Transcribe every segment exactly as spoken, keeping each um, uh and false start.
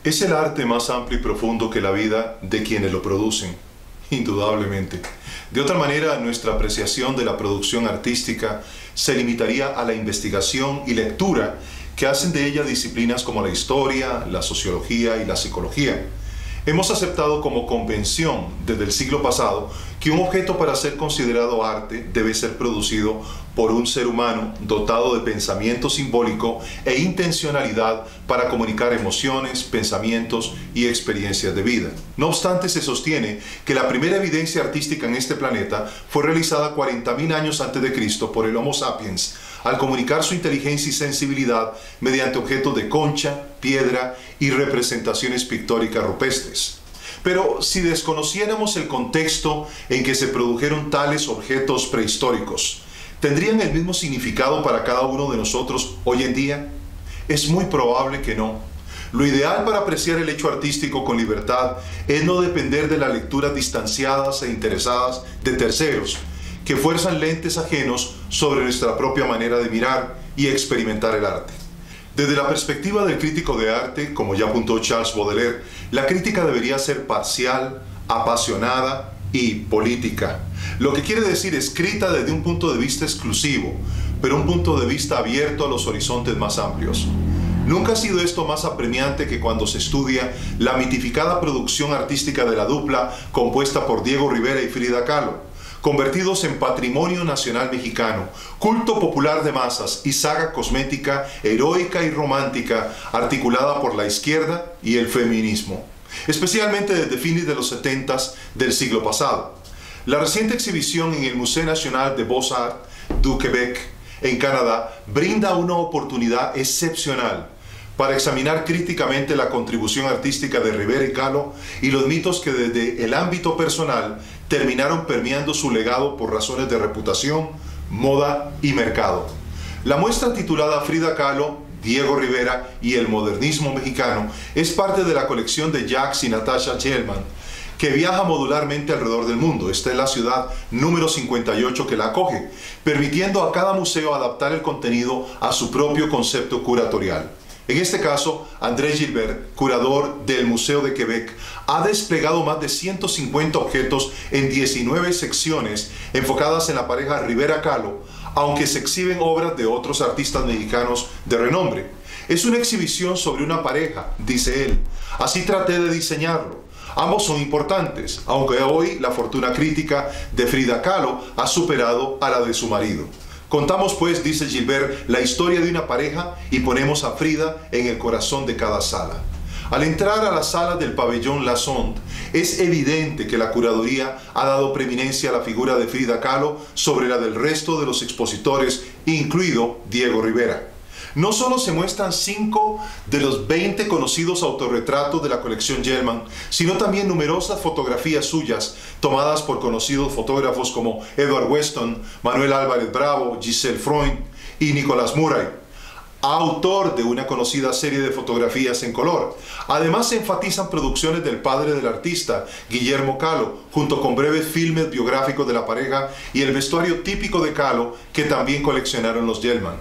Es el arte más amplio y profundo que la vida de quienes lo producen, indudablemente. De otra manera, nuestra apreciación de la producción artística se limitaría a la investigación y lectura que hacen de ella disciplinas como la historia, la sociología y la psicología. Hemos aceptado como convención desde el siglo pasado que un objeto para ser considerado arte debe ser producido por un ser humano dotado de pensamiento simbólico e intencionalidad para comunicar emociones, pensamientos y experiencias de vida. No obstante, se sostiene que la primera evidencia artística en este planeta fue realizada cuarenta mil años antes de Cristo por el Homo sapiens, al comunicar su inteligencia y sensibilidad mediante objetos de concha, piedra y representaciones pictóricas rupestres. Pero si desconociéramos el contexto en que se produjeron tales objetos prehistóricos, ¿tendrían el mismo significado para cada uno de nosotros hoy en día? Es muy probable que no. Lo ideal para apreciar el hecho artístico con libertad es no depender de las lecturas distanciadas e interesadas de terceros, que fuerzan lentes ajenos sobre nuestra propia manera de mirar y experimentar el arte. Desde la perspectiva del crítico de arte, como ya apuntó Charles Baudelaire, la crítica debería ser parcial, apasionada y política. Lo que quiere decir escrita desde un punto de vista exclusivo, pero un punto de vista abierto a los horizontes más amplios. Nunca ha sido esto más apremiante que cuando se estudia la mitificada producción artística de la dupla compuesta por Diego Rivera y Frida Kahlo, convertidos en patrimonio nacional mexicano, culto popular de masas y saga cosmética heroica y romántica articulada por la izquierda y el feminismo, especialmente desde fines de los setentas del siglo pasado. La reciente exhibición en el Musée National de Beaux-Arts du Québec, en Canadá, brinda una oportunidad excepcional para examinar críticamente la contribución artística de Rivera y Kahlo y los mitos que desde el ámbito personal terminaron permeando su legado por razones de reputación, moda y mercado. La muestra titulada Frida Kahlo, Diego Rivera y el modernismo mexicano es parte de la colección de Jacques y Natasha Gelman, que viaja modularmente alrededor del mundo. Esta es la ciudad número cincuenta y ocho que la acoge, permitiendo a cada museo adaptar el contenido a su propio concepto curatorial. En este caso, André Gilbert, curador del Museo de Quebec, ha desplegado más de ciento cincuenta objetos en diecinueve secciones enfocadas en la pareja Rivera-Kahlo, aunque se exhiben obras de otros artistas mexicanos de renombre. Es una exhibición sobre una pareja, dice él. Así traté de diseñarlo. Ambos son importantes, aunque hoy la fortuna crítica de Frida Kahlo ha superado a la de su marido. Contamos pues, dice Gilbert, la historia de una pareja y ponemos a Frida en el corazón de cada sala. Al entrar a la sala del pabellón La Sonde, es evidente que la curaduría ha dado preeminencia a la figura de Frida Kahlo sobre la del resto de los expositores, incluido Diego Rivera. No solo se muestran cinco de los veinte conocidos autorretratos de la colección Gelman, sino también numerosas fotografías suyas tomadas por conocidos fotógrafos como Edward Weston, Manuel Álvarez Bravo, Giselle Freund y Nicolas Murray, autor de una conocida serie de fotografías en color. Además se enfatizan producciones del padre del artista, Guillermo Kahlo, junto con breves filmes biográficos de la pareja y el vestuario típico de Kahlo que también coleccionaron los Gelman.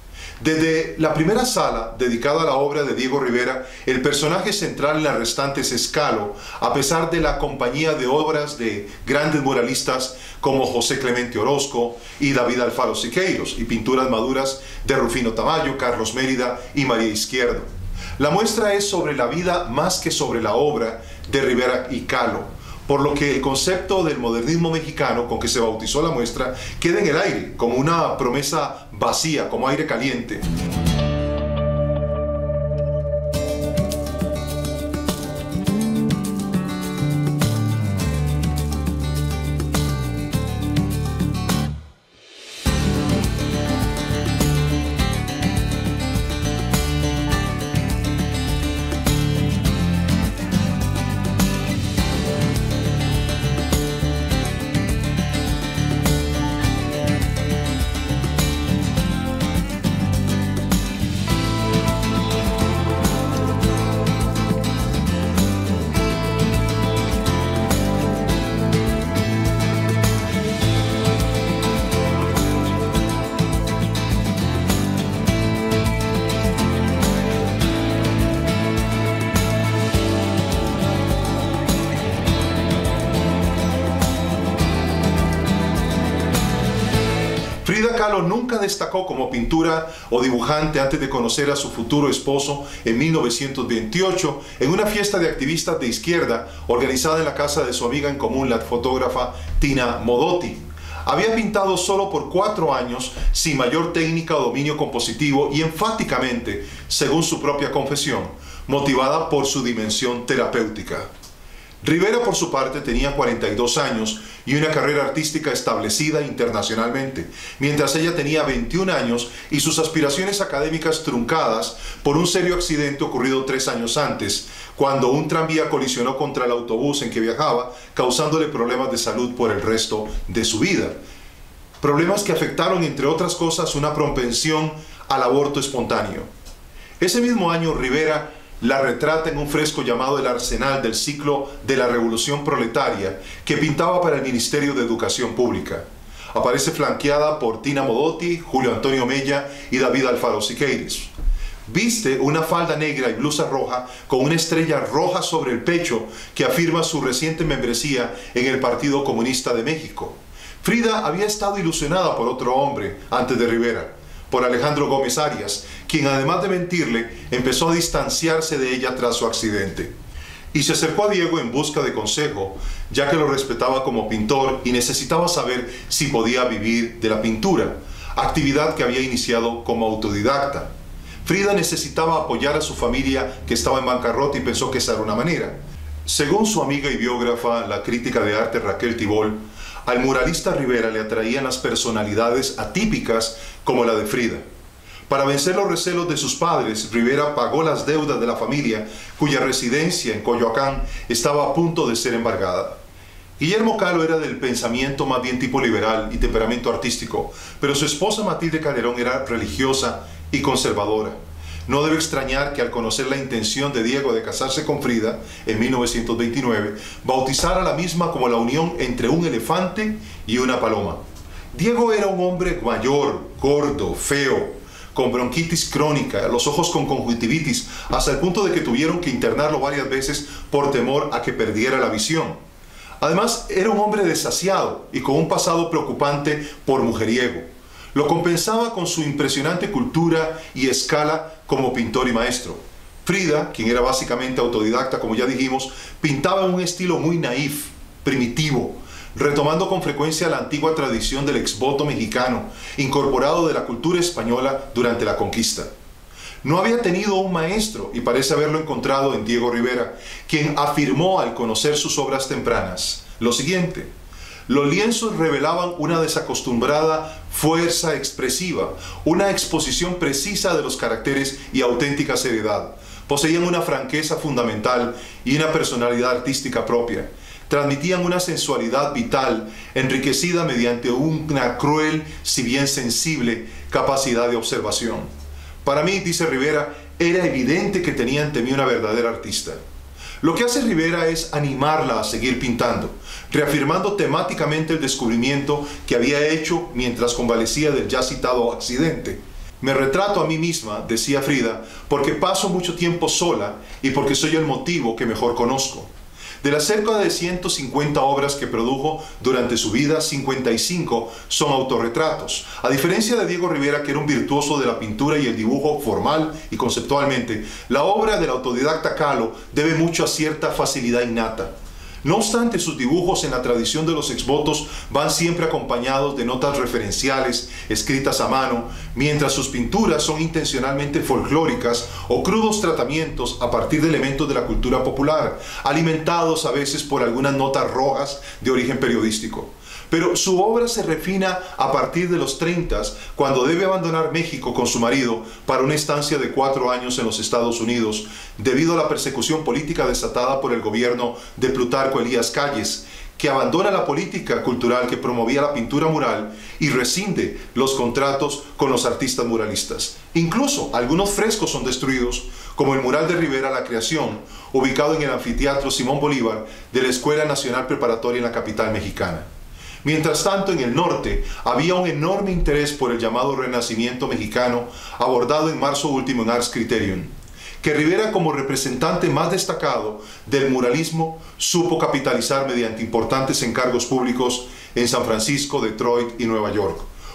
Desde la primera sala, dedicada a la obra de Diego Rivera, el personaje central en las restantes es Kahlo, a pesar de la compañía de obras de grandes muralistas como José Clemente Orozco y David Alfaro Siqueiros, y pinturas maduras de Rufino Tamayo, Carlos Mérida y María Izquierdo. La muestra es sobre la vida más que sobre la obra de Rivera y Kahlo, por lo que el concepto del modernismo mexicano con que se bautizó la muestra queda en el aire, como una promesa vacía, como aire caliente. Kahlo nunca destacó como pintura o dibujante antes de conocer a su futuro esposo en mil novecientos veintiocho en una fiesta de activistas de izquierda organizada en la casa de su amiga en común, la fotógrafa Tina Modotti. Había pintado solo por cuatro años, sin mayor técnica o dominio compositivo y enfáticamente, según su propia confesión, motivada por su dimensión terapéutica. Rivera, por su parte, tenía cuarenta y dos años y una carrera artística establecida internacionalmente, mientras ella tenía veintiún años y sus aspiraciones académicas truncadas por un serio accidente ocurrido tres años antes, cuando un tranvía colisionó contra el autobús en que viajaba, causándole problemas de salud por el resto de su vida. Problemas que afectaron, entre otras cosas, una propensión al aborto espontáneo. Ese mismo año, Rivera la retrata en un fresco llamado El Arsenal del ciclo de la Revolución Proletaria, que pintaba para el Ministerio de Educación Pública. Aparece flanqueada por Tina Modotti, Julio Antonio Mella y David Alfaro Siqueiros. Viste una falda negra y blusa roja con una estrella roja sobre el pecho que afirma su reciente membresía en el Partido Comunista de México. Frida había estado ilusionada por otro hombre antes de Rivera, por Alejandro Gómez Arias, quien además de mentirle, empezó a distanciarse de ella tras su accidente. Y se acercó a Diego en busca de consejo, ya que lo respetaba como pintor y necesitaba saber si podía vivir de la pintura, actividad que había iniciado como autodidacta. Frida necesitaba apoyar a su familia que estaba en bancarrota y pensó que esa era una manera. Según su amiga y biógrafa, la crítica de arte Raquel Tibol, al muralista Rivera le atraían las personalidades atípicas como la de Frida. Para vencer los recelos de sus padres, Rivera pagó las deudas de la familia, cuya residencia en Coyoacán estaba a punto de ser embargada. Guillermo Kahlo era del pensamiento más bien tipo liberal y temperamento artístico, pero su esposa Matilde Calderón era religiosa y conservadora. No debe extrañar que al conocer la intención de Diego de casarse con Frida en mil novecientos veintinueve, bautizara la misma como la unión entre un elefante y una paloma. Diego era un hombre mayor, gordo, feo, con bronquitis crónica, los ojos con conjuntivitis, hasta el punto de que tuvieron que internarlo varias veces por temor a que perdiera la visión. Además, era un hombre desasiado y con un pasado preocupante por mujeriego. Lo compensaba con su impresionante cultura y escala como pintor y maestro. Frida, quien era básicamente autodidacta, como ya dijimos, pintaba en un estilo muy naif, primitivo, retomando con frecuencia la antigua tradición del exvoto mexicano, incorporado de la cultura española durante la conquista. No había tenido un maestro y parece haberlo encontrado en Diego Rivera, quien afirmó al conocer sus obras tempranas lo siguiente: los lienzos revelaban una desacostumbrada fuerza expresiva, una exposición precisa de los caracteres y auténtica seriedad. Poseían una franqueza fundamental y una personalidad artística propia. Transmitían una sensualidad vital, enriquecida mediante una cruel, si bien sensible, capacidad de observación. Para mí, dice Rivera, era evidente que tenía ante mí una verdadera artista. Lo que hace Rivera es animarla a seguir pintando, reafirmando temáticamente el descubrimiento que había hecho mientras convalecía del ya citado accidente. Me retrato a mí misma, decía Frida, porque paso mucho tiempo sola y porque soy el motivo que mejor conozco. De las cerca de ciento cincuenta obras que produjo durante su vida, cincuenta y cinco son autorretratos. A diferencia de Diego Rivera, que era un virtuoso de la pintura y el dibujo formal y conceptualmente, la obra del autodidacta Kahlo debe mucho a cierta facilidad innata. No obstante, sus dibujos en la tradición de los exvotos van siempre acompañados de notas referenciales escritas a mano, mientras sus pinturas son intencionalmente folclóricas o crudos tratamientos a partir de elementos de la cultura popular, alimentados a veces por algunas notas rojas de origen periodístico. Pero su obra se refina a partir de los treinta, cuando debe abandonar México con su marido para una estancia de cuatro años en los Estados Unidos, debido a la persecución política desatada por el gobierno de Plutarco Elías Calles, que abandona la política cultural que promovía la pintura mural y rescinde los contratos con los artistas muralistas. Incluso algunos frescos son destruidos, como el mural de Rivera La Creación, ubicado en el anfiteatro Simón Bolívar de la Escuela Nacional Preparatoria en la capital mexicana. Mientras tanto, en el norte había un enorme interés por el llamado Renacimiento mexicano, abordado en marzo último en Ars Criterium, que Rivera, como representante más destacado del muralismo, supo capitalizar mediante importantes encargos públicos en San Francisco, Detroit y Nueva York.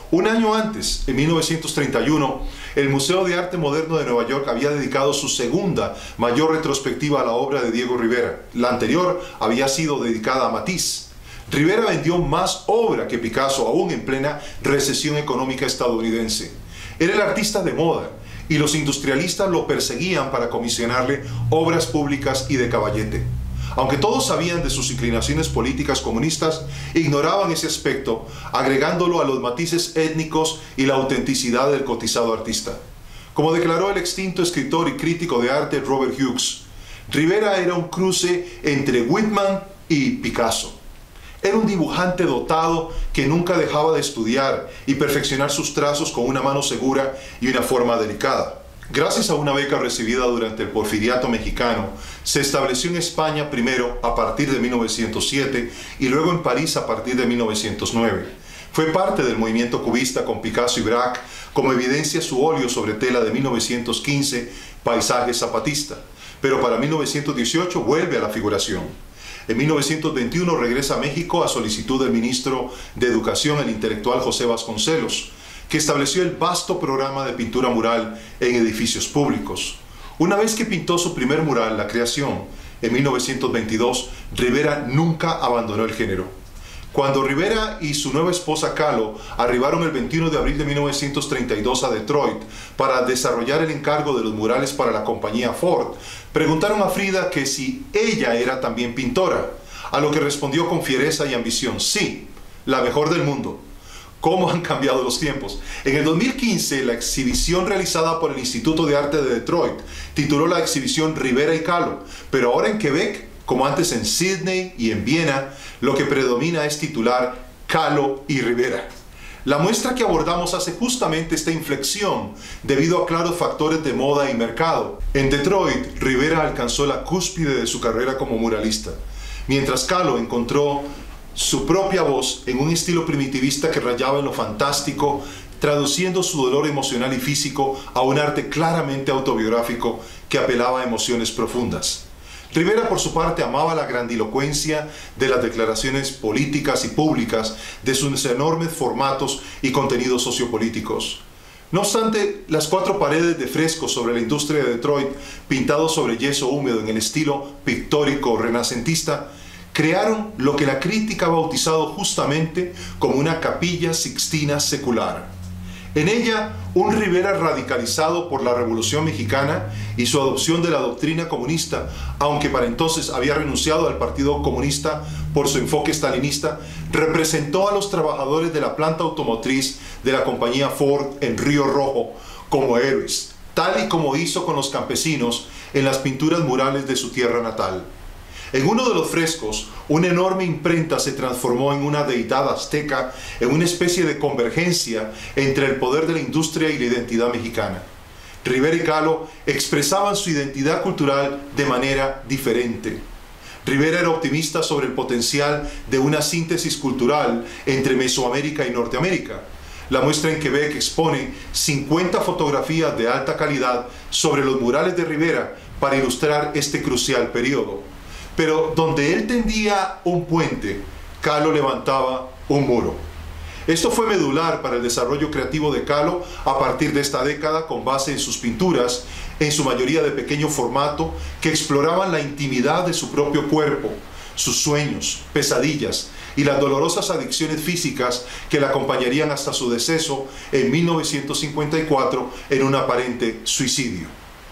Un año antes, en mil novecientos treinta y uno, el Museo de Arte Moderno de Nueva York había dedicado su segunda mayor retrospectiva a la obra de Diego Rivera. La anterior había sido dedicada a Matisse. Rivera vendió más obra que Picasso, aún en plena recesión económica estadounidense. Era el artista de moda y los industrialistas lo perseguían para comisionarle obras públicas y de caballete. Aunque todos sabían de sus inclinaciones políticas comunistas, ignoraban ese aspecto, agregándolo a los matices étnicos y la autenticidad del cotizado artista. Como declaró el extinto escritor y crítico de arte Robert Hughes, Rivera era un cruce entre Whitman y Picasso. Era un dibujante dotado que nunca dejaba de estudiar y perfeccionar sus trazos con una mano segura y una forma delicada. Gracias a una beca recibida durante el Porfiriato mexicano, se estableció en España primero a partir de mil novecientos siete y luego en París a partir de mil novecientos nueve. Fue parte del movimiento cubista con Picasso y Braque, como evidencia su óleo sobre tela de mil novecientos quince, Paisaje Zapatista, pero para mil novecientos dieciocho vuelve a la figuración. En mil novecientos veintiuno regresa a México a solicitud del ministro de Educación, el intelectual José Vasconcelos, que estableció el vasto programa de pintura mural en edificios públicos. Una vez que pintó su primer mural, La Creación, en mil novecientos veintidós, Rivera nunca abandonó el género. Cuando Rivera y su nueva esposa Kahlo arribaron el veintiuno de abril de mil novecientos treinta y dos a Detroit para desarrollar el encargo de los murales para la compañía Ford, preguntaron a Frida que si ella era también pintora, a lo que respondió con fiereza y ambición: sí, la mejor del mundo. ¿Cómo han cambiado los tiempos? En el dos mil quince, la exhibición realizada por el Instituto de Arte de Detroit tituló la exhibición Rivera y Kahlo, pero ahora en Quebec, como antes en Sydney y en Viena, lo que predomina es titular Kahlo y Rivera. La muestra que abordamos hace justamente esta inflexión debido a claros factores de moda y mercado. En Detroit, Rivera alcanzó la cúspide de su carrera como muralista, mientras Kahlo encontró su propia voz en un estilo primitivista que rayaba en lo fantástico, traduciendo su dolor emocional y físico a un arte claramente autobiográfico que apelaba a emociones profundas. Rivera, por su parte, amaba la grandilocuencia de las declaraciones políticas y públicas, de sus enormes formatos y contenidos sociopolíticos. No obstante, las cuatro paredes de frescos sobre la industria de Detroit, pintados sobre yeso húmedo en el estilo pictórico renacentista, crearon lo que la crítica ha bautizado justamente como una capilla sixtina secular. En ella, un Rivera radicalizado por la Revolución Mexicana y su adopción de la doctrina comunista, aunque para entonces había renunciado al Partido Comunista por su enfoque stalinista, representó a los trabajadores de la planta automotriz de la compañía Ford en Río Rojo como héroes, tal y como hizo con los campesinos en las pinturas murales de su tierra natal. En uno de los frescos, una enorme imprenta se transformó en una deidad azteca, en una especie de convergencia entre el poder de la industria y la identidad mexicana. Rivera y Kahlo expresaban su identidad cultural de manera diferente. Rivera era optimista sobre el potencial de una síntesis cultural entre Mesoamérica y Norteamérica. La muestra en Quebec expone cincuenta fotografías de alta calidad sobre los murales de Rivera para ilustrar este crucial periodo. Pero donde él tendía un puente, Kahlo levantaba un muro. Esto fue medular para el desarrollo creativo de Kahlo a partir de esta década, con base en sus pinturas, en su mayoría de pequeño formato, que exploraban la intimidad de su propio cuerpo, sus sueños, pesadillas y las dolorosas adicciones físicas que le acompañarían hasta su deceso en mil novecientos cincuenta y cuatro en un aparente suicidio.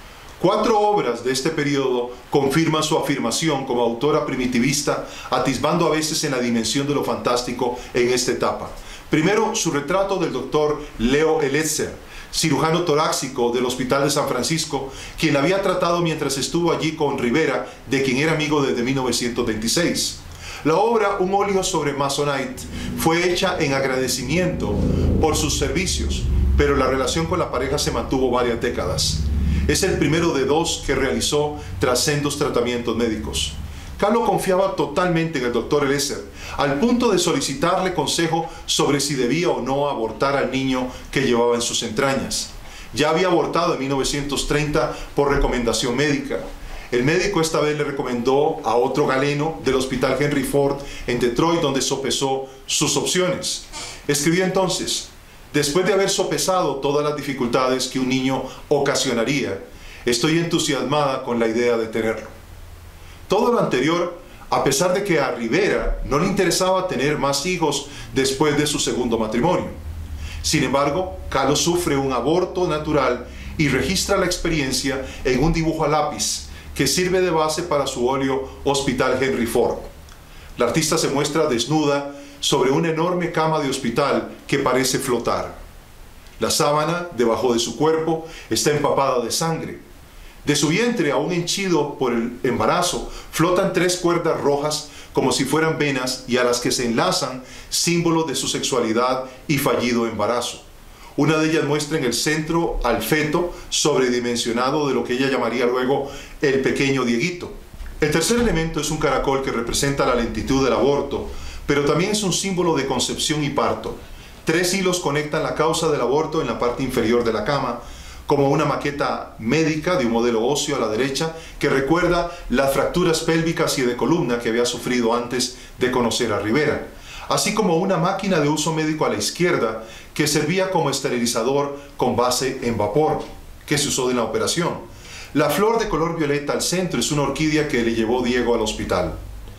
Cuatro obras de este periodo confirman su afirmación como autora primitivista, atisbando a veces en la dimensión de lo fantástico en esta etapa. Primero, su retrato del doctor Leo Elitzer, cirujano torácico del Hospital de San Francisco, quien la había tratado mientras estuvo allí con Rivera, de quien era amigo desde mil novecientos veintiséis. La obra, un óleo sobre Masonite, fue hecha en agradecimiento por sus servicios, pero la relación con la pareja se mantuvo varias décadas. Es el primero de dos que realizó tras sendos tratamientos médicos. Kahlo confiaba totalmente en el doctor Elitzer, al punto de solicitarle consejo sobre si debía o no abortar al niño que llevaba en sus entrañas. Ya había abortado en mil novecientos treinta por recomendación médica. El médico esta vez le recomendó a otro galeno del Hospital Henry Ford en Detroit, donde sopesó sus opciones. Escribió entonces: Después de haber sopesado todas las dificultades que un niño ocasionaría, estoy entusiasmada con la idea de tenerlo. Todo lo anterior, a pesar de que a Rivera no le interesaba tener más hijos después de su segundo matrimonio. Sin embargo, Kahlo sufre un aborto natural y registra la experiencia en un dibujo a lápiz que sirve de base para su óleo Hospital Henry Ford. La artista se muestra desnuda sobre una enorme cama de hospital que parece flotar. La sábana debajo de su cuerpo está empapada de sangre. De su vientre, aún henchido por el embarazo, flotan tres cuerdas rojas como si fueran venas y a las que se enlazan símbolos de su sexualidad y fallido embarazo. Una de ellas muestra en el centro al feto sobredimensionado de lo que ella llamaría luego el pequeño Dieguito. El tercer elemento es un caracol que representa la lentitud del aborto, pero también es un símbolo de concepción y parto. Tres hilos conectan la causa del aborto en la parte inferior de la cama, como una maqueta médica de un modelo óseo a la derecha que recuerda las fracturas pélvicas y de columna que había sufrido antes de conocer a Rivera, así como una máquina de uso médico a la izquierda que servía como esterilizador con base en vapor, que se usó en la operación. La flor de color violeta al centro es una orquídea que le llevó Diego al hospital.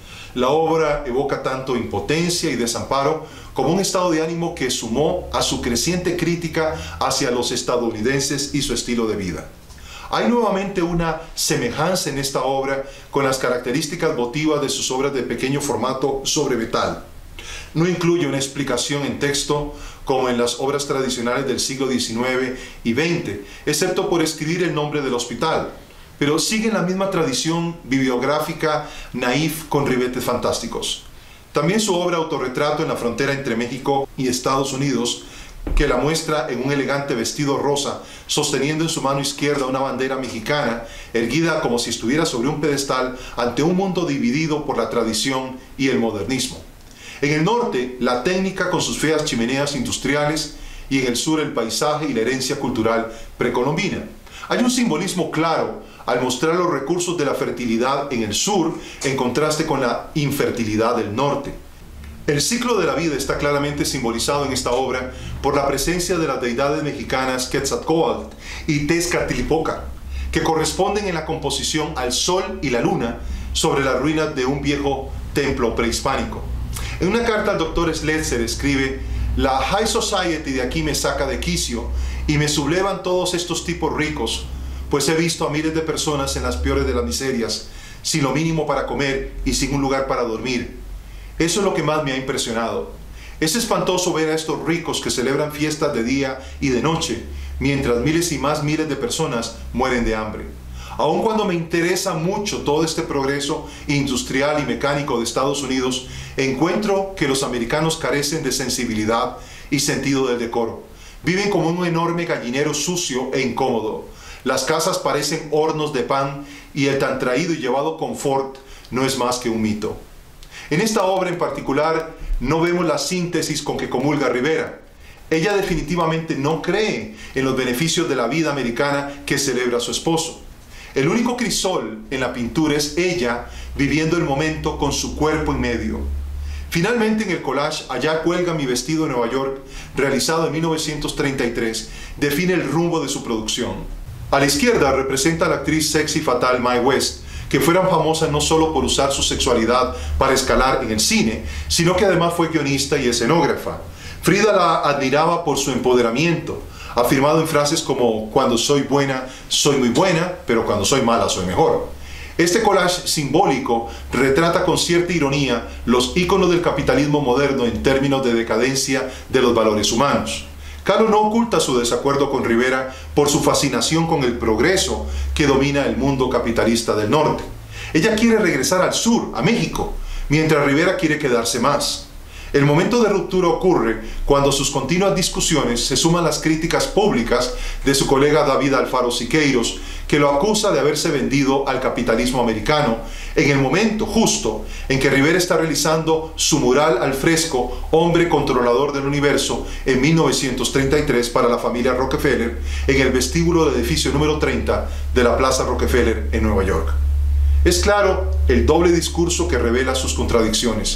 La obra evoca tanto impotencia y desamparo como un estado de ánimo que sumó a su creciente crítica hacia los estadounidenses y su estilo de vida. Hay nuevamente una semejanza en esta obra con las características votivas de sus obras de pequeño formato sobre metal. No incluye una explicación en texto como en las obras tradicionales del siglo diecinueve y veinte, excepto por escribir el nombre del hospital, pero sigue la misma tradición bibliográfica naif con ribetes fantásticos. También su obra Autorretrato en la frontera entre México y Estados Unidos, que la muestra en un elegante vestido rosa, sosteniendo en su mano izquierda una bandera mexicana, erguida como si estuviera sobre un pedestal ante un mundo dividido por la tradición y el modernismo. En el norte, la técnica con sus feas chimeneas industriales, y en el sur el paisaje y la herencia cultural precolombina. Hay un simbolismo claro al mostrar los recursos de la fertilidad en el sur en contraste con la infertilidad del norte. El ciclo de la vida está claramente simbolizado en esta obra por la presencia de las deidades mexicanas Quetzalcóatl y Tezcatlipoca, que corresponden en la composición al sol y la luna sobre las ruinas de un viejo templo prehispánico. En una carta al doctor Schletzer escribe: "La High Society de aquí me saca de quicio y me sublevan todos estos tipos ricos, pues he visto a miles de personas en las peores de las miserias, sin lo mínimo para comer y sin un lugar para dormir. Eso es lo que más me ha impresionado. Es espantoso ver a estos ricos que celebran fiestas de día y de noche, mientras miles y más miles de personas mueren de hambre. Aun cuando me interesa mucho todo este progreso industrial y mecánico de Estados Unidos, encuentro que los americanos carecen de sensibilidad y sentido del decoro. Viven como un enorme gallinero sucio e incómodo. Las casas parecen hornos de pan y el tan traído y llevado confort no es más que un mito". En esta obra en particular no vemos la síntesis con que comulga Rivera. Ella definitivamente no cree en los beneficios de la vida americana que celebra su esposo. El único crisol en la pintura es ella viviendo el momento con su cuerpo en medio. Finalmente, en el collage "Allá cuelga mi vestido en Nueva York", realizado en mil novecientos treinta y tres, define el rumbo de su producción. A la izquierda representa a la actriz sexy fatal Mae West, que fuera famosa no solo por usar su sexualidad para escalar en el cine, sino que además fue guionista y escenógrafa. Frida la admiraba por su empoderamiento, afirmado en frases como: "Cuando soy buena, soy muy buena, pero cuando soy mala, soy mejor". Este collage simbólico retrata con cierta ironía los íconos del capitalismo moderno en términos de decadencia de los valores humanos. Kahlo no oculta su desacuerdo con Rivera por su fascinación con el progreso que domina el mundo capitalista del norte. Ella quiere regresar al sur, a México, mientras Rivera quiere quedarse más. El momento de ruptura ocurre cuando a sus continuas discusiones se suman las críticas públicas de su colega David Alfaro Siqueiros, que lo acusa de haberse vendido al capitalismo americano en el momento justo en que Rivera está realizando su mural al fresco Hombre Controlador del Universo en mil novecientos treinta y tres para la familia Rockefeller en el vestíbulo del edificio número treinta de la Plaza Rockefeller en Nueva York. Es claro el doble discurso que revela sus contradicciones.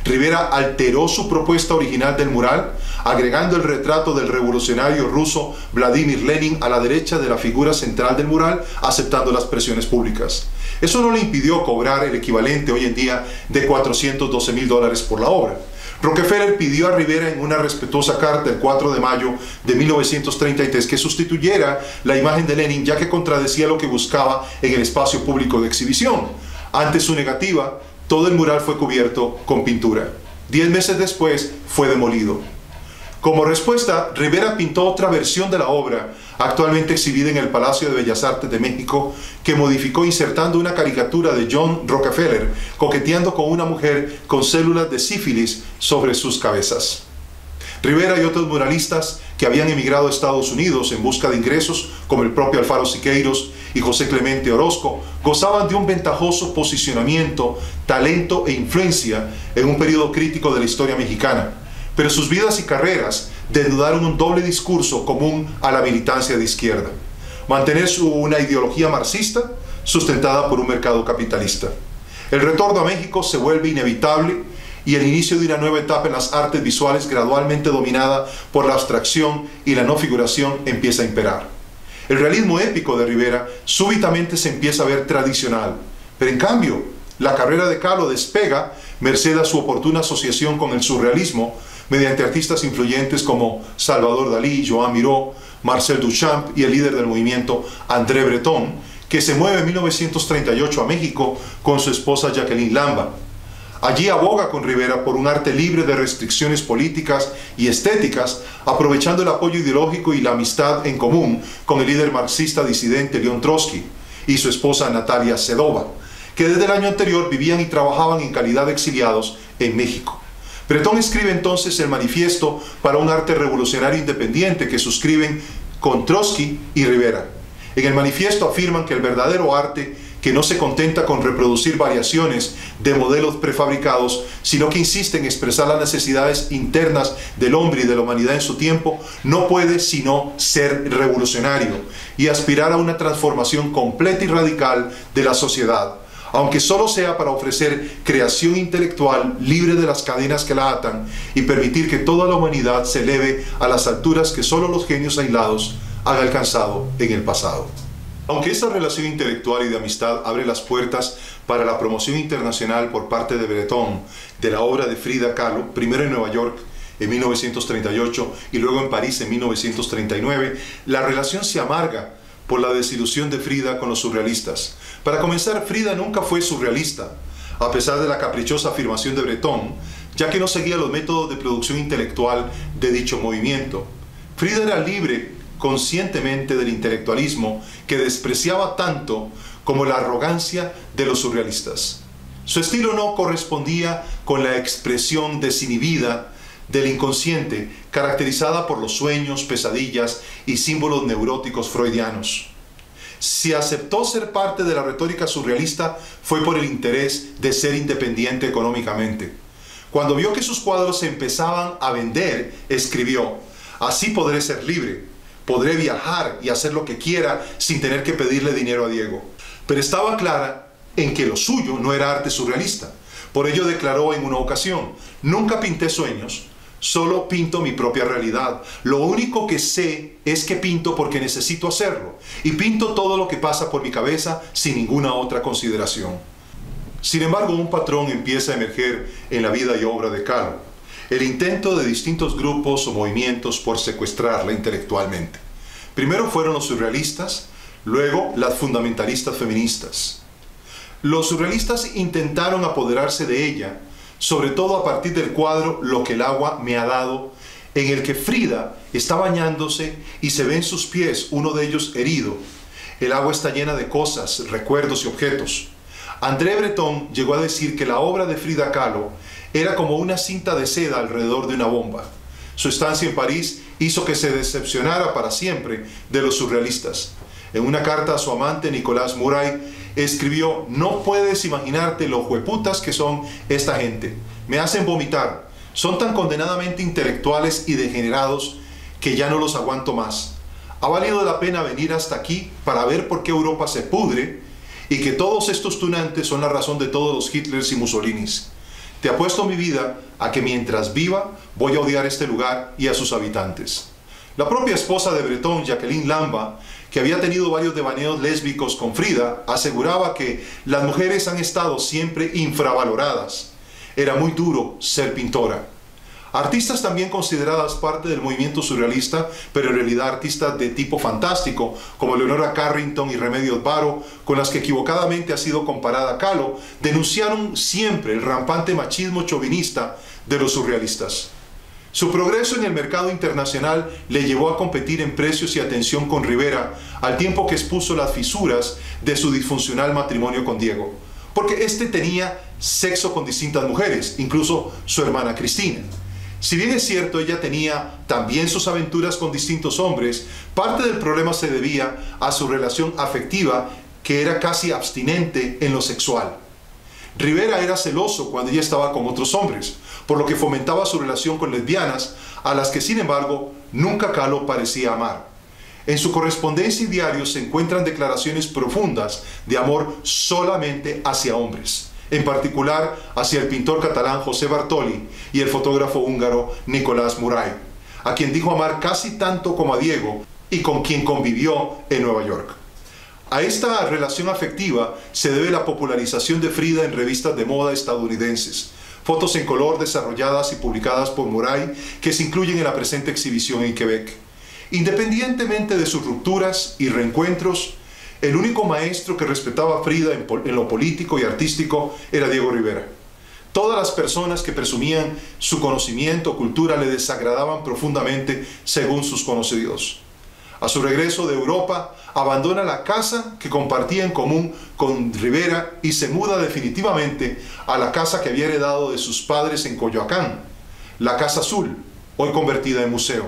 Rivera alteró su propuesta original del mural, agregando el retrato del revolucionario ruso Vladimir Lenin a la derecha de la figura central del mural, aceptando las presiones públicas. Eso no le impidió cobrar el equivalente hoy en día de cuatrocientos doce mil dólares por la obra. Rockefeller pidió a Rivera en una respetuosa carta el cuatro de mayo de mil novecientos treinta y tres que sustituyera la imagen de Lenin, ya que contradecía lo que buscaba en el espacio público de exhibición. Ante su negativa, todo el mural fue cubierto con pintura. Diez meses después fue demolido. Como respuesta, Rivera pintó otra versión de la obra, actualmente exhibida en el Palacio de Bellas Artes de México, que modificó insertando una caricatura de John Rockefeller coqueteando con una mujer con células de sífilis sobre sus cabezas. Rivera y otros muralistas que habían emigrado a Estados Unidos en busca de ingresos, como el propio Alfaro Siqueiros y José Clemente Orozco, gozaban de un ventajoso posicionamiento, talento e influencia en un periodo crítico de la historia mexicana. Pero sus vidas y carreras desnudaron un doble discurso común a la militancia de izquierda: mantener su, una ideología marxista sustentada por un mercado capitalista. El retorno a México se vuelve inevitable y el inicio de una nueva etapa en las artes visuales, gradualmente dominada por la abstracción y la no figuración, empieza a imperar. El realismo épico de Rivera súbitamente se empieza a ver tradicional, pero en cambio la carrera de Kahlo despega merced a su oportuna asociación con el surrealismo, mediante artistas influyentes como Salvador Dalí, Joan Miró, Marcel Duchamp y el líder del movimiento André Breton, que se mueve en mil novecientos treinta y ocho a México con su esposa Jacqueline Lamba. Allí aboga con Rivera por un arte libre de restricciones políticas y estéticas, aprovechando el apoyo ideológico y la amistad en común con el líder marxista disidente León Trotsky y su esposa Natalia Sedova, que desde el año anterior vivían y trabajaban en calidad de exiliados en México. Breton escribe entonces el manifiesto para un arte revolucionario independiente que suscriben con Trotsky y Rivera. En el manifiesto afirman que el verdadero arte, que no se contenta con reproducir variaciones de modelos prefabricados, sino que insiste en expresar las necesidades internas del hombre y de la humanidad en su tiempo, no puede sino ser revolucionario y aspirar a una transformación completa y radical de la sociedad, aunque solo sea para ofrecer creación intelectual libre de las cadenas que la atan y permitir que toda la humanidad se eleve a las alturas que solo los genios aislados han alcanzado en el pasado. Aunque esta relación intelectual y de amistad abre las puertas para la promoción internacional por parte de Breton de la obra de Frida Kahlo, primero en Nueva York en mil novecientos treinta y ocho y luego en París en mil novecientos treinta y nueve, la relación se amarga por la desilusión de Frida con los surrealistas. Para comenzar, Frida nunca fue surrealista, a pesar de la caprichosa afirmación de Breton, ya que no seguía los métodos de producción intelectual de dicho movimiento. Frida era libre conscientemente del intelectualismo que despreciaba tanto como la arrogancia de los surrealistas. Su estilo no correspondía con la expresión desinhibida del inconsciente, caracterizada por los sueños, pesadillas y símbolos neuróticos freudianos. Si aceptó ser parte de la retórica surrealista fue por el interés de ser independiente económicamente. Cuando vio que sus cuadros se empezaban a vender, escribió: "Así podré ser libre. Podré viajar y hacer lo que quiera sin tener que pedirle dinero a Diego". Pero estaba clara en que lo suyo no era arte surrealista. Por ello declaró en una ocasión: "Nunca pinté sueños, solo pinto mi propia realidad. Lo único que sé es que pinto porque necesito hacerlo, y pinto todo lo que pasa por mi cabeza sin ninguna otra consideración". Sin embargo, un patrón empieza a emerger en la vida y obra de Kahlo: el intento de distintos grupos o movimientos por secuestrarla intelectualmente. Primero fueron los surrealistas, luego las fundamentalistas feministas. Los surrealistas intentaron apoderarse de ella, sobre todo a partir del cuadro Lo que el agua me ha dado, en el que Frida está bañándose y se ve en sus pies uno de ellos herido. El agua está llena de cosas, recuerdos y objetos. André Breton llegó a decir que la obra de Frida Kahlo era como una cinta de seda alrededor de una bomba. Su estancia en París hizo que se decepcionara para siempre de los surrealistas. En una carta a su amante Nicolás Murray escribió: "No puedes imaginarte lo jueputas que son esta gente. Me hacen vomitar. Son tan condenadamente intelectuales y degenerados que ya no los aguanto más. Ha valido la pena venir hasta aquí para ver por qué Europa se pudre y que todos estos tunantes son la razón de todos los Hitlers y Mussolinis. Te apuesto mi vida a que mientras viva voy a odiar este lugar y a sus habitantes. La propia esposa de Breton, Jacqueline Lamba, que había tenido varios devaneos lésbicos con Frida, aseguraba que las mujeres han estado siempre infravaloradas. Era muy duro ser pintora. Artistas también consideradas parte del movimiento surrealista, pero en realidad artistas de tipo fantástico, como Leonora Carrington y Remedios Varo, con las que equivocadamente ha sido comparada Kahlo, denunciaron siempre el rampante machismo chauvinista de los surrealistas. Su progreso en el mercado internacional le llevó a competir en precios y atención con Rivera, al tiempo que expuso las fisuras de su disfuncional matrimonio con Diego, porque este tenía sexo con distintas mujeres, incluso su hermana Cristina. Si bien es cierto, ella tenía también sus aventuras con distintos hombres, parte del problema se debía a su relación afectiva, que era casi abstinente en lo sexual. Rivera era celoso cuando ella estaba con otros hombres, por lo que fomentaba su relación con lesbianas, a las que sin embargo nunca Kahlo parecía amar. En su correspondencia y diarios se encuentran declaraciones profundas de amor solamente hacia hombres, en particular hacia el pintor catalán José Bartoli y el fotógrafo húngaro Nicolás Muray, a quien dijo amar casi tanto como a Diego y con quien convivió en Nueva York. A esta relación afectiva se debe la popularización de Frida en revistas de moda estadounidenses, fotos en color desarrolladas y publicadas por Muray que se incluyen en la presente exhibición en Quebec. Independientemente de sus rupturas y reencuentros, el único maestro que respetaba a Frida en, en lo político y artístico era Diego Rivera. Todas las personas que presumían su conocimiento o cultura le desagradaban profundamente según sus conocidos. A su regreso de Europa, abandona la casa que compartía en común con Rivera y se muda definitivamente a la casa que había heredado de sus padres en Coyoacán, la Casa Azul, hoy convertida en museo.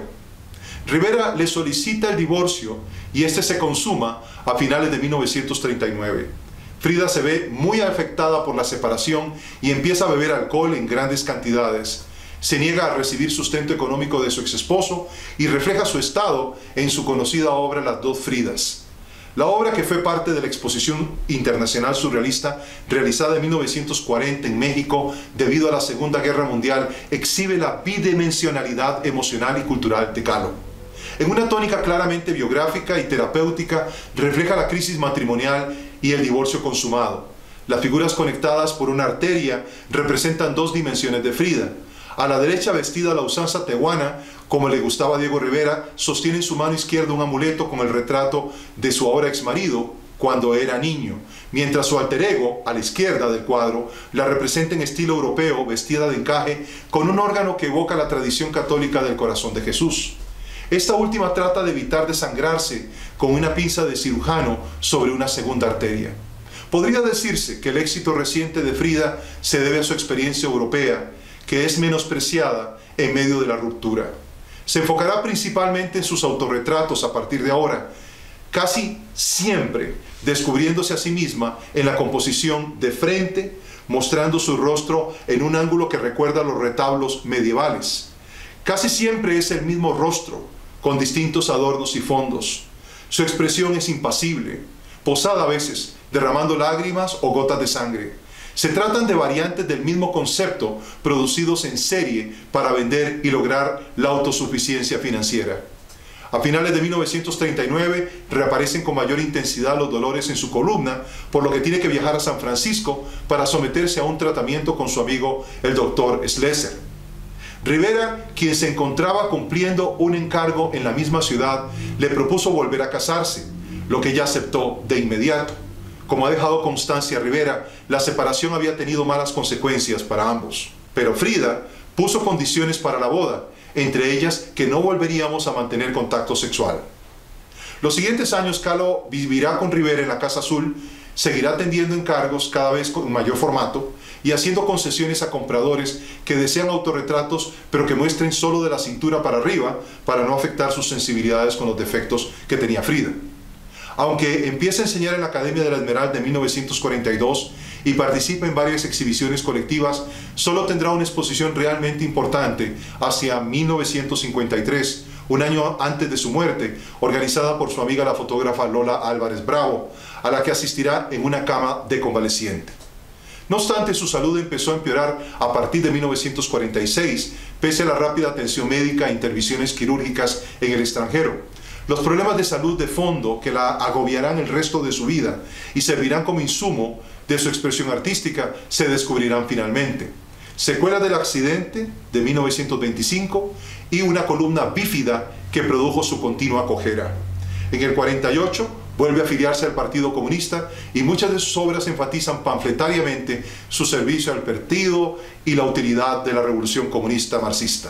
Rivera le solicita el divorcio y este se consuma a finales de mil novecientos treinta y nueve. Frida se ve muy afectada por la separación y empieza a beber alcohol en grandes cantidades. Se niega a recibir sustento económico de su exesposo y refleja su estado en su conocida obra Las dos Fridas. La obra, que fue parte de la Exposición Internacional Surrealista realizada en mil novecientos cuarenta en México debido a la Segunda Guerra Mundial, exhibe la bidimensionalidad emocional y cultural de Kahlo. En una tónica claramente biográfica y terapéutica, refleja la crisis matrimonial y el divorcio consumado. Las figuras conectadas por una arteria representan dos dimensiones de Frida. A la derecha, vestida a la usanza tehuana, como le gustaba a Diego Rivera, sostiene en su mano izquierda un amuleto con el retrato de su ahora exmarido cuando era niño, mientras su alter ego, a la izquierda del cuadro, la representa en estilo europeo, vestida de encaje, con un órgano que evoca la tradición católica del corazón de Jesús. Esta última trata de evitar desangrarse con una pinza de cirujano sobre una segunda arteria. Podría decirse que el éxito reciente de Frida se debe a su experiencia europea, que es menospreciada en medio de la ruptura. Se enfocará principalmente en sus autorretratos a partir de ahora, casi siempre descubriéndose a sí misma en la composición de frente, mostrando su rostro en un ángulo que recuerda a los retablos medievales. Casi siempre es el mismo rostro, con distintos adornos y fondos. Su expresión es impasible, posada a veces, derramando lágrimas o gotas de sangre. Se tratan de variantes del mismo concepto producidos en serie para vender y lograr la autosuficiencia financiera. A finales de mil novecientos treinta y nueve reaparecen con mayor intensidad los dolores en su columna, por lo que tiene que viajar a San Francisco para someterse a un tratamiento con su amigo el doctor Schlesser. Rivera, quien se encontraba cumpliendo un encargo en la misma ciudad, le propuso volver a casarse, lo que ella aceptó de inmediato. Como ha dejado constancia Rivera, la separación había tenido malas consecuencias para ambos. Pero Frida puso condiciones para la boda, entre ellas que no volveríamos a mantener contacto sexual. Los siguientes años Kahlo vivirá con Rivera en la Casa Azul, seguirá atendiendo encargos cada vez con mayor formato y haciendo concesiones a compradores que desean autorretratos pero que muestren solo de la cintura para arriba para no afectar sus sensibilidades con los defectos que tenía Frida. Aunque empieza a enseñar en la Academia de la Esmeralda en mil novecientos cuarenta y dos y participa en varias exhibiciones colectivas, solo tendrá una exposición realmente importante hacia mil novecientos cincuenta y tres, un año antes de su muerte, organizada por su amiga la fotógrafa Lola Álvarez Bravo, a la que asistirá en una cama de convaleciente. No obstante, su salud empezó a empeorar a partir de mil novecientos cuarenta y seis, pese a la rápida atención médica e intervenciones quirúrgicas en el extranjero. Los problemas de salud de fondo que la agobiarán el resto de su vida y servirán como insumo de su expresión artística se descubrirán finalmente. Secuela del accidente de mil novecientos veinticinco y una columna bífida que produjo su continua cojera. En el cuarenta y ocho vuelve a afiliarse al Partido Comunista y muchas de sus obras enfatizan panfletariamente su servicio al partido y la utilidad de la revolución comunista marxista.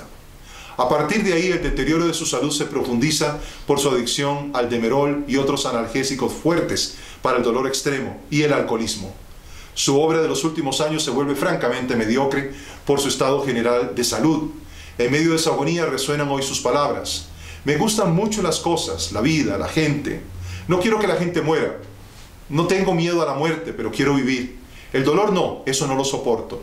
A partir de ahí, el deterioro de su salud se profundiza por su adicción al Demerol y otros analgésicos fuertes para el dolor extremo y el alcoholismo. Su obra de los últimos años se vuelve francamente mediocre por su estado general de salud. En medio de esa agonía resuenan hoy sus palabras: me gustan mucho las cosas, la vida, la gente. No quiero que la gente muera. No tengo miedo a la muerte, pero quiero vivir. El dolor no, eso no lo soporto.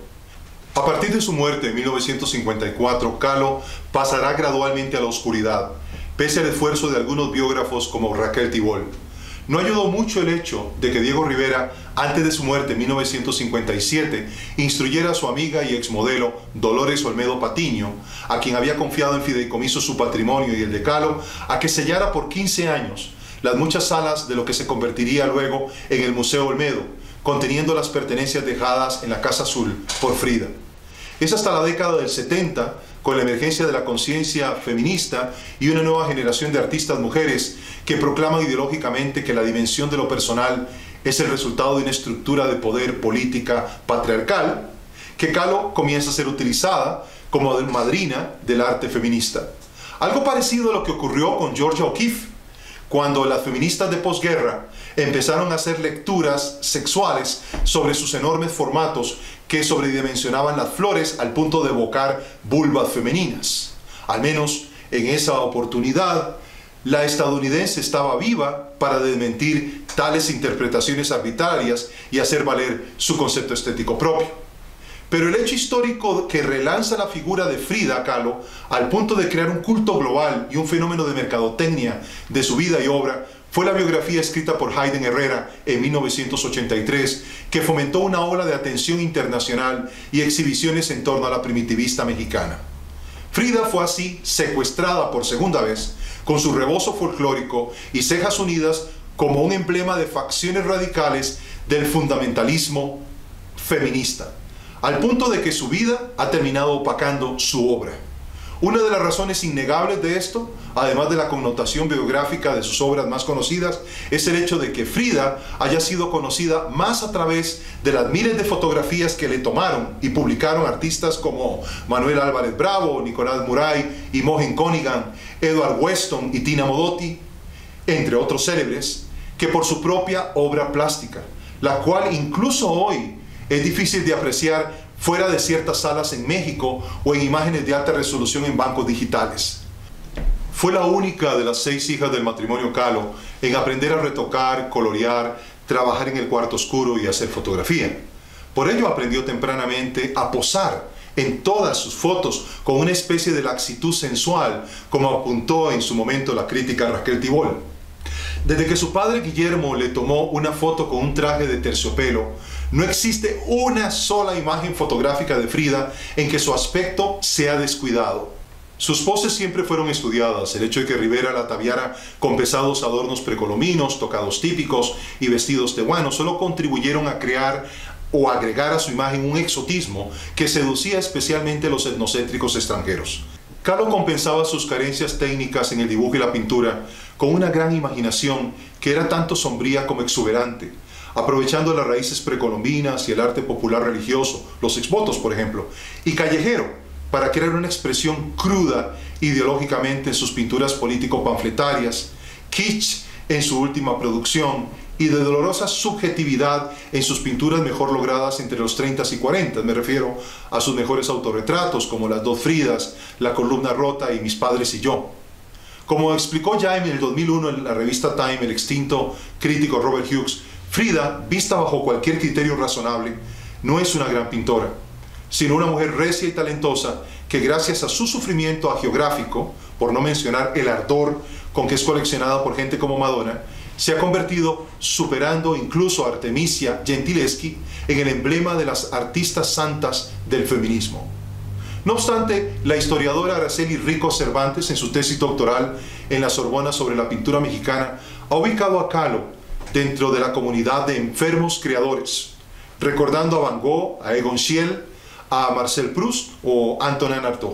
A partir de su muerte en mil novecientos cincuenta y cuatro, Kahlo pasará gradualmente a la oscuridad, pese al esfuerzo de algunos biógrafos como Raquel Tibol. No ayudó mucho el hecho de que Diego Rivera, antes de su muerte en mil novecientos cincuenta y siete, instruyera a su amiga y exmodelo Dolores Olmedo Patiño, a quien había confiado en fideicomiso su patrimonio y el de Kahlo, a que sellara por quince años las muchas salas de lo que se convertiría luego en el Museo Olmedo, conteniendo las pertenencias dejadas en la Casa Azul por Frida. Es hasta la década del setenta, con la emergencia de la conciencia feminista y una nueva generación de artistas mujeres que proclaman ideológicamente que la dimensión de lo personal es el resultado de una estructura de poder política patriarcal, que Kahlo comienza a ser utilizada como madrina del arte feminista. Algo parecido a lo que ocurrió con Georgia O'Keeffe, cuando las feministas de posguerra empezaron a hacer lecturas sexuales sobre sus enormes formatos que sobredimensionaban las flores al punto de evocar vulvas femeninas. Al menos en esa oportunidad, la estadounidense estaba viva para desmentir tales interpretaciones arbitrarias y hacer valer su concepto estético propio. Pero el hecho histórico que relanza la figura de Frida Kahlo al punto de crear un culto global y un fenómeno de mercadotecnia de su vida y obra fue la biografía escrita por Hayden Herrera en mil novecientos ochenta y tres, que fomentó una ola de atención internacional y exhibiciones en torno a la primitivista mexicana. Frida fue así secuestrada por segunda vez, con su rebozo folclórico y cejas unidas como un emblema de facciones radicales del fundamentalismo feminista, al punto de que su vida ha terminado opacando su obra. Una de las razones innegables de esto, además de la connotación biográfica de sus obras más conocidas, es el hecho de que Frida haya sido conocida más a través de las miles de fotografías que le tomaron y publicaron artistas como Manuel Álvarez Bravo, Nicolás Muray, Imogen Conigan, Edward Weston y Tina Modotti, entre otros célebres, que por su propia obra plástica, la cual incluso hoy es difícil de apreciar fuera de ciertas salas en México o en imágenes de alta resolución en bancos digitales. Fue la única de las seis hijas del matrimonio Kahlo en aprender a retocar, colorear, trabajar en el cuarto oscuro y hacer fotografía. Por ello aprendió tempranamente a posar en todas sus fotos con una especie de laxitud sensual, como apuntó en su momento la crítica Raquel Tibol. Desde que su padre Guillermo le tomó una foto con un traje de terciopelo, no existe una sola imagen fotográfica de Frida en que su aspecto sea descuidado. Sus poses siempre fueron estudiadas. El hecho de que Rivera la ataviara con pesados adornos precolombinos, tocados típicos y vestidos tehuanos solo contribuyeron a crear o agregar a su imagen un exotismo que seducía especialmente a los etnocéntricos extranjeros. Kahlo compensaba sus carencias técnicas en el dibujo y la pintura con una gran imaginación que era tanto sombría como exuberante, aprovechando las raíces precolombinas y el arte popular religioso, los exvotos por ejemplo, y callejero, para crear una expresión cruda ideológicamente en sus pinturas político-panfletarias, kitsch en su última producción y de dolorosa subjetividad en sus pinturas mejor logradas entre los treinta y cuarenta. Me refiero a sus mejores autorretratos como Las dos Fridas, La columna rota y Mis padres y yo. Como explicó ya en el dos mil uno en la revista Time el extinto crítico Robert Hughes, Frida, vista bajo cualquier criterio razonable, no es una gran pintora, sino una mujer recia y talentosa que gracias a su sufrimiento hagiográfico, por no mencionar el ardor con que es coleccionada por gente como Madonna, se ha convertido, superando incluso a Artemisia Gentileschi, en el emblema de las artistas santas del feminismo. No obstante, la historiadora Araceli Rico Cervantes, en su tesis doctoral en la Sorbona sobre la pintura mexicana, ha ubicado a Kahlo dentro de la comunidad de enfermos creadores, recordando a Van Gogh, a Egon Schiele, a Marcel Proust o Antonin Artaud.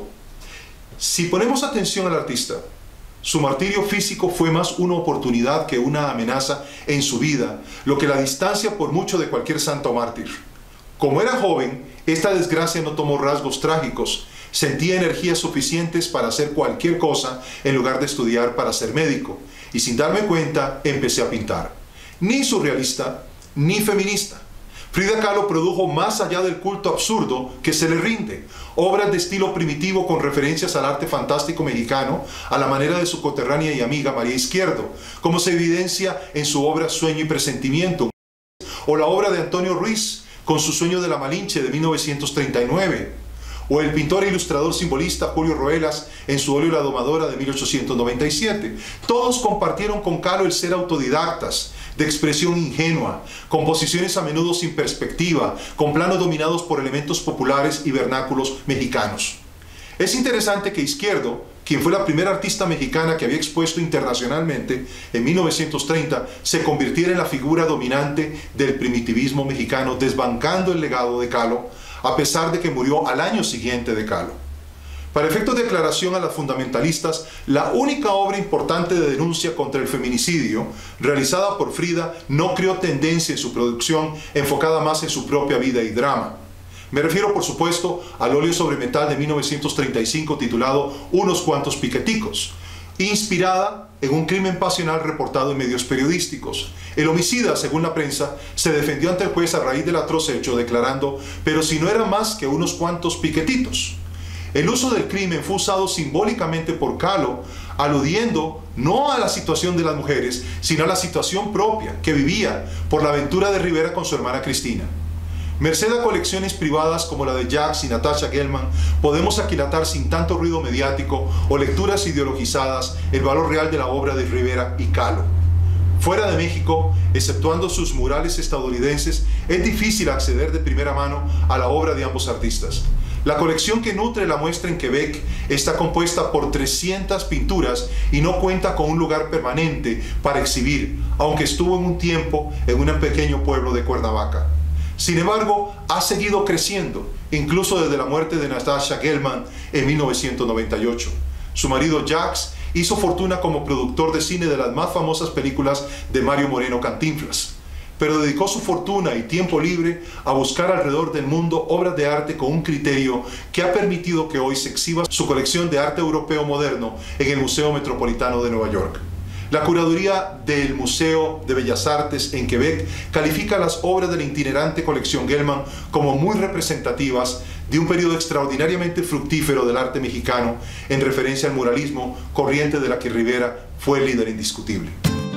Si ponemos atención al artista, su martirio físico fue más una oportunidad que una amenaza en su vida, lo que la distancia por mucho de cualquier santo mártir. Como era joven, esta desgracia no tomó rasgos trágicos, sentía energías suficientes para hacer cualquier cosa en lugar de estudiar para ser médico, y sin darme cuenta empecé a pintar. Ni surrealista, ni feminista. Frida Kahlo produjo más allá del culto absurdo que se le rinde, obras de estilo primitivo con referencias al arte fantástico mexicano, a la manera de su coterránea y amiga María Izquierdo, como se evidencia en su obra Sueño y Presentimiento, o la obra de Antonio Ruiz, con su Sueño de la Malinche de mil novecientos treinta y nueve, o el pintor e ilustrador simbolista Julio Roelas en su óleo La Domadora de mil ochocientos noventa y siete. Todos compartieron con Kahlo el ser autodidactas, de expresión ingenua, composiciones a menudo sin perspectiva, con planos dominados por elementos populares y vernáculos mexicanos. Es interesante que Izquierdo, quien fue la primera artista mexicana que había expuesto internacionalmente en mil novecientos treinta, se convirtiera en la figura dominante del primitivismo mexicano, desbancando el legado de Kahlo, a pesar de que murió al año siguiente de Kahlo. Para efectos de declaración a las fundamentalistas, la única obra importante de denuncia contra el feminicidio realizada por Frida no creó tendencia en su producción, enfocada más en su propia vida y drama. Me refiero, por supuesto, al óleo sobre metal de mil novecientos treinta y cinco titulado Unos cuantos piqueticos, inspirada en un crimen pasional reportado en medios periodísticos. El homicida, según la prensa, se defendió ante el juez a raíz del atroz hecho, declarando: pero si no eran más que unos cuantos piquetitos. El uso del crimen fue usado simbólicamente por Kahlo, aludiendo no a la situación de las mujeres, sino a la situación propia que vivía por la aventura de Rivera con su hermana Cristina. Merced a colecciones privadas como la de Jacques y Natasha Gelman, podemos aquilatar sin tanto ruido mediático o lecturas ideologizadas el valor real de la obra de Rivera y Kahlo. Fuera de México, exceptuando sus murales estadounidenses, es difícil acceder de primera mano a la obra de ambos artistas. La colección que nutre la muestra en Quebec está compuesta por trescientas pinturas y no cuenta con un lugar permanente para exhibir, aunque estuvo en un tiempo en un pequeño pueblo de Cuernavaca. Sin embargo, ha seguido creciendo, incluso desde la muerte de Natasha Gelman en mil novecientos noventa y ocho. Su marido Jacques hizo fortuna como productor de cine de las más famosas películas de Mario Moreno Cantinflas, pero dedicó su fortuna y tiempo libre a buscar alrededor del mundo obras de arte con un criterio que ha permitido que hoy se exhiba su colección de arte europeo moderno en el Museo Metropolitano de Nueva York. La curaduría del Museo de Bellas Artes en Quebec califica las obras de la itinerante colección Gelman como muy representativas de un periodo extraordinariamente fructífero del arte mexicano, en referencia al muralismo, corriente de la que Rivera fue el líder indiscutible.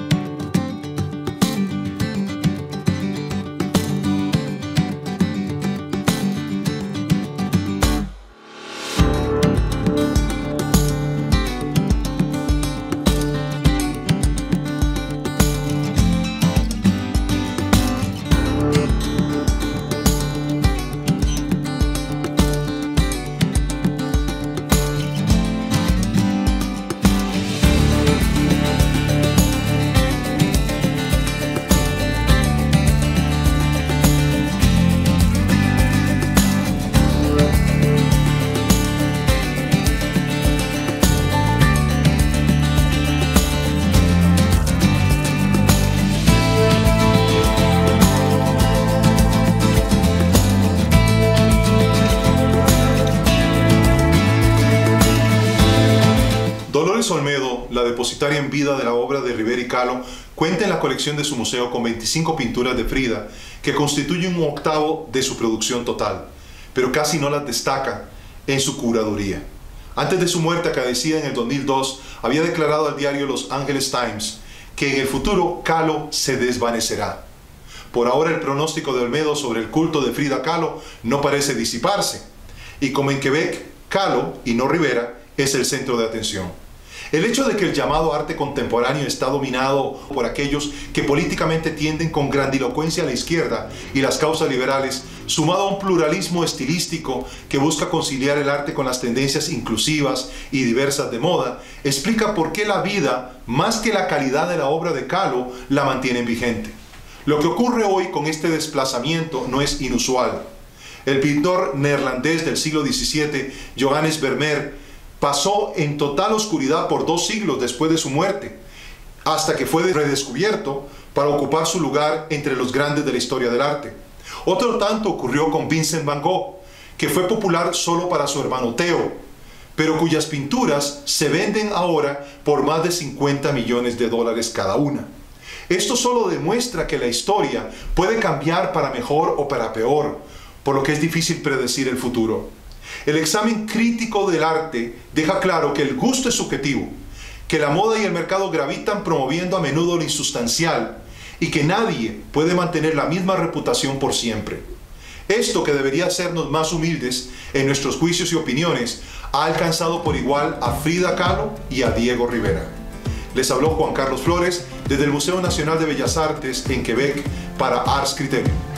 Olmedo, la depositaria en vida de la obra de Rivera y Kahlo, cuenta en la colección de su museo con veinticinco pinturas de Frida, que constituyen un octavo de su producción total, pero casi no las destaca en su curaduría. Antes de su muerte, acaecida en el dos mil dos, había declarado al diario Los Angeles Times que en el futuro Kahlo se desvanecerá. Por ahora el pronóstico de Olmedo sobre el culto de Frida Kahlo no parece disiparse, y como en Quebec, Kahlo, y no Rivera, es el centro de atención. El hecho de que el llamado arte contemporáneo está dominado por aquellos que políticamente tienden con grandilocuencia a la izquierda y las causas liberales, sumado a un pluralismo estilístico que busca conciliar el arte con las tendencias inclusivas y diversas de moda, explica por qué la vida, más que la calidad de la obra de Kahlo, la mantienen vigente. Lo que ocurre hoy con este desplazamiento no es inusual. El pintor neerlandés del siglo diecisiete, Johannes Vermeer, pasó en total oscuridad por dos siglos después de su muerte, hasta que fue redescubierto para ocupar su lugar entre los grandes de la historia del arte. Otro tanto ocurrió con Vincent van Gogh, que fue popular solo para su hermano Theo, pero cuyas pinturas se venden ahora por más de cincuenta millones de dólares cada una. Esto solo demuestra que la historia puede cambiar para mejor o para peor, por lo que es difícil predecir el futuro. El examen crítico del arte deja claro que el gusto es subjetivo, que la moda y el mercado gravitan promoviendo a menudo lo insustancial y que nadie puede mantener la misma reputación por siempre. Esto, que debería hacernos más humildes en nuestros juicios y opiniones, ha alcanzado por igual a Frida Kahlo y a Diego Rivera. Les habló Juan Carlos Flores desde el Museo Nacional de Bellas Artes en Quebec para Ars Criterium.